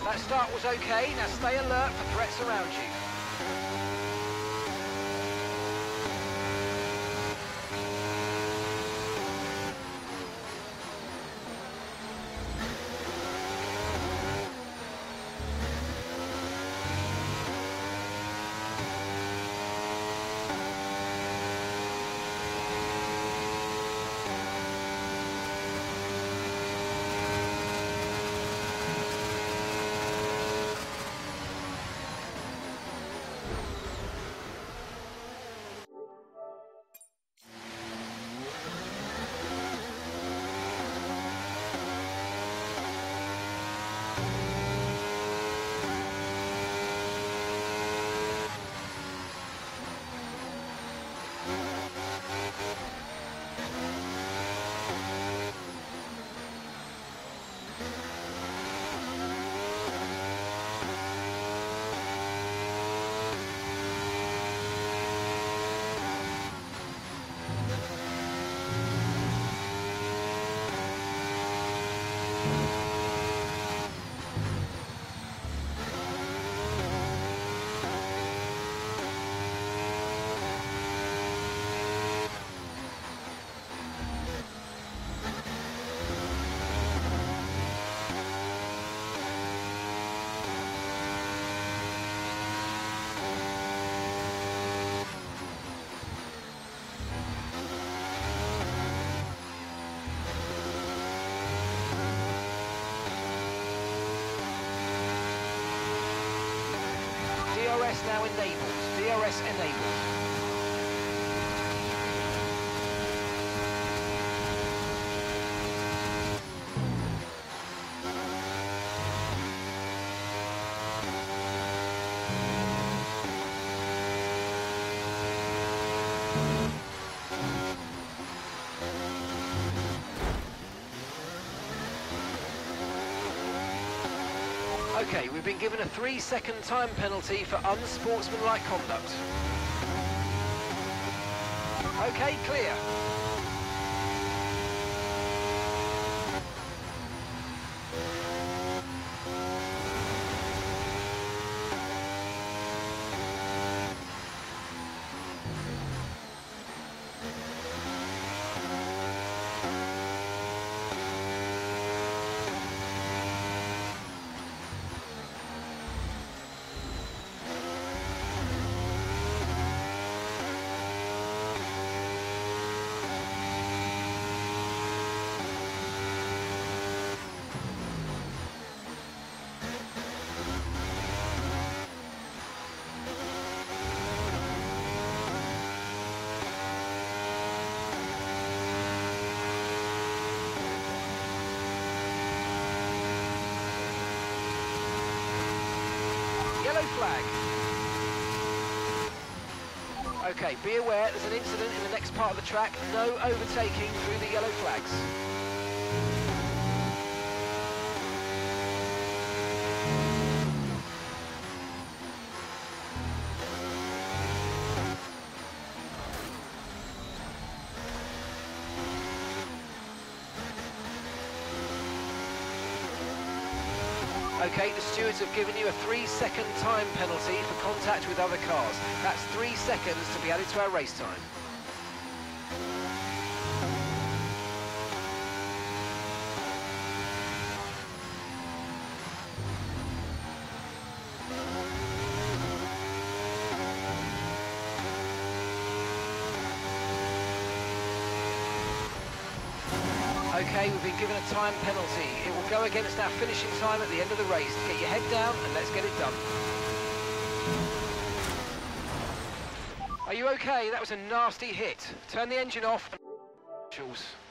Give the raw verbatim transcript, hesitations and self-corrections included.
That start was okay, now stay alert for threats around you. D R S now enabled. D R S enabled. Okay, we've been given a three second time penalty for unsportsmanlike conduct. Okay, clear. Yellow flag. Okay, be aware there's an incident in the next part of the track. No overtaking through the yellow flags. Okay, the stewards have given you a three second time penalty for contact with other cars. That's three seconds to be added to our race time. Okay, we've been given a time penalty. It will go against our finishing time at the end of the race. Get your head down and let's get it done. Are you okay? That was a nasty hit. Turn the engine off and...